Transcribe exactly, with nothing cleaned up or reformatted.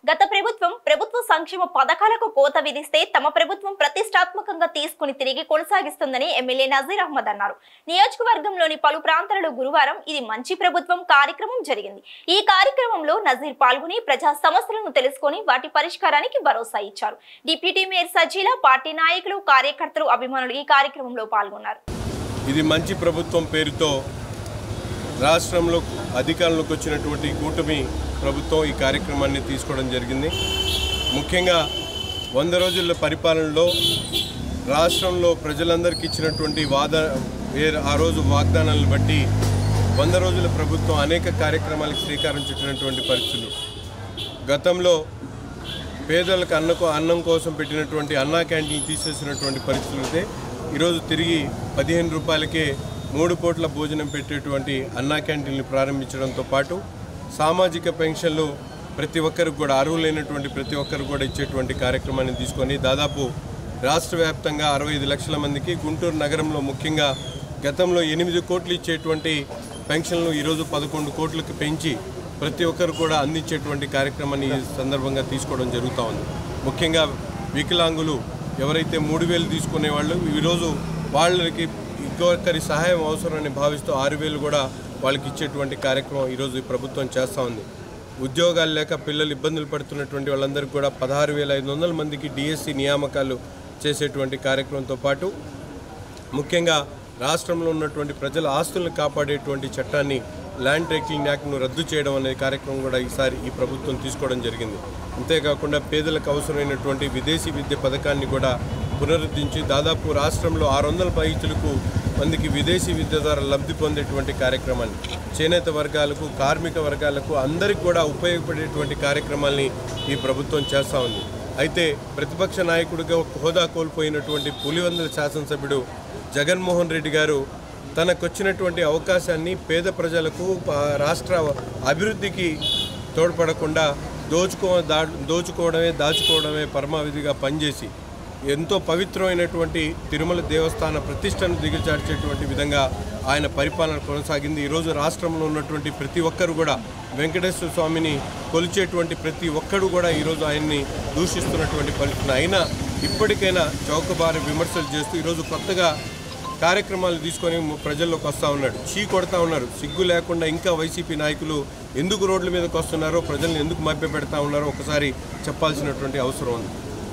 గత ప్రభుత్వం ప్రభుత్వ సంక్షేమ పథకాలకు కోత విధిస్తే తమ ప్రభుత్వం ప్రతిష్టాత్మకంగా తీసుకుని తిరిగి కొనసాగిస్తుందని ఎమ్మెల్యే నజీర్ అహ్మద్ అన్నారు. నియోజకవర్గంలోని పలు ప్రాంతాలలో గురువారం ఇది మంచి ప్రభుత్వం కార్యక్రమం జరిగింది. ఈ కార్యక్రమంలో నజీర్ పాల్గొని ప్రజా సమస్యలను తెలుసుకొని వాటి పరిష్కారానికి భరోసా ఇచ్చారు. డిప్యూటీ మేయర్ సజీల, పార్టీ నాయకులు, కార్యకర్తలు, అభిమానులు ఈ కార్యక్రమంలో పాల్గొన్నారు. ఇది మంచి ప్రభుత్వం పేరుతో రాష్ట్రంలో అధికారంలోకి వచ్చినటువంటి కూటమి ప్రభుత్వం ఈ కార్యక్రమాన్ని తీసుకోవడం జరిగింది. ముఖ్యంగా వంద రోజుల పరిపాలనలో రాష్ట్రంలో ప్రజలందరికీ ఇచ్చినటువంటి వాద ఆ రోజు వాగ్దానాలను బట్టి వంద రోజుల ప్రభుత్వం అనేక కార్యక్రమాలకు శ్రీకారం చుట్టినటువంటి పరిస్థితులు. గతంలో పేదలకు అన్నకు అన్నం కోసం పెట్టినటువంటి అన్నా క్యాంటీన్ తీసేసినటువంటి పరిస్థితులు అయితే ఈరోజు తిరిగి పదిహేను రూపాయలకే మూడు కోట్ల భోజనం పెట్టేటువంటి అన్నా క్యాంటీన్లు ప్రారంభించడంతో పాటు సామాజిక పెన్షన్లు ప్రతి ఒక్కరికి కూడా అర్హులైనటువంటి ప్రతి ఒక్కరికి కూడా ఇచ్చేటువంటి కార్యక్రమాన్ని తీసుకొని దాదాపు రాష్ట్ర వ్యాప్తంగా అరవై ఐదు లక్షల మందికి, గుంటూరు నగరంలో ముఖ్యంగా గతంలో ఎనిమిది కోట్లు ఇచ్చేటువంటి పెన్షన్లు ఈరోజు పదకొండు కోట్లకు పెంచి ప్రతి ఒక్కరు కూడా అందించేటువంటి కార్యక్రమాన్ని ఈ సందర్భంగా తీసుకోవడం జరుగుతూ ఉంది. ముఖ్యంగా వికలాంగులు ఎవరైతే మూడు వేలు తీసుకునే వాళ్ళు ఈరోజు వాళ్ళకి ఇంకొకరి సహాయం అవసరమని భావిస్తూ ఆరు వేలు కూడా వాళ్ళకి ఇచ్చేటువంటి కార్యక్రమం ఈరోజు ఈ ప్రభుత్వం చేస్తూ ఉంది. ఉద్యోగాలు లేక పిల్లలు ఇబ్బందులు పడుతున్నటువంటి వాళ్ళందరికీ కూడా పదహారు వేల ఐదు వందల మందికి డిఎస్సి నియామకాలు చేసేటువంటి కార్యక్రమంతో పాటు ముఖ్యంగా రాష్ట్రంలో ఉన్నటువంటి ప్రజల ఆస్తులను కాపాడేటువంటి చట్టాన్ని ల్యాండ్ టైటిలింగ్ యాక్ట్ను రద్దు చేయడం అనే కార్యక్రమం కూడా ఈసారి ఈ ప్రభుత్వం తీసుకోవడం జరిగింది. అంతేకాకుండా పేదలకు అవసరమైనటువంటి విదేశీ విద్య పథకాన్ని కూడా పునరుద్ధరించి దాదాపు రాష్ట్రంలో ఆరు వందల పైచులకు మందికి విదేశీ విద్య ద్వారా లబ్ధి పొందేటువంటి కార్యక్రమాన్ని చేనేత వర్గాలకు, కార్మిక వర్గాలకు అందరికీ కూడా ఉపయోగపడేటువంటి కార్యక్రమాల్ని ఈ ప్రభుత్వం చేస్తూ ఉంది. అయితే ప్రతిపక్ష నాయకుడిగా హోదా కోల్పోయినటువంటి పులివెందుల శాసనసభ్యుడు జగన్మోహన్ రెడ్డి గారు తనకొచ్చినటువంటి అవకాశాన్ని పేద ప్రజలకు, రాష్ట్ర అభివృద్ధికి తోడ్పడకుండా దోచుకో దా దోచుకోవడమే దాచుకోవడమే పరమావిధిగా పనిచేసి ఎంతో పవిత్రమైనటువంటి తిరుమల దేవస్థాన ప్రతిష్టను దిగజార్చేటువంటి విధంగా ఆయన పరిపాలన కొనసాగింది. ఈరోజు రాష్ట్రంలో ఉన్నటువంటి ప్రతి ఒక్కరు కూడా వెంకటేశ్వర స్వామిని కొలిచేటువంటి ప్రతి ఒక్కరు కూడా ఈరోజు ఆయన్ని దూషిస్తున్నటువంటి పరిస్థితి. అయినా ఇప్పటికైనా చౌకబారి విమర్శలు చేస్తూ ఈరోజు కొత్తగా కార్యక్రమాలు తీసుకొని ప్రజల్లోకి వస్తూ ఉన్నాడు. చీ కొడతా ఉన్నారు. సిగ్గు లేకుండా ఇంకా వైసీపీ నాయకులు ఎందుకు రోడ్ల మీదకి వస్తున్నారో, ప్రజల్ని ఎందుకు మభ్యపెడతా ఉన్నారో ఒకసారి చెప్పాల్సినటువంటి అవసరం ఉంది.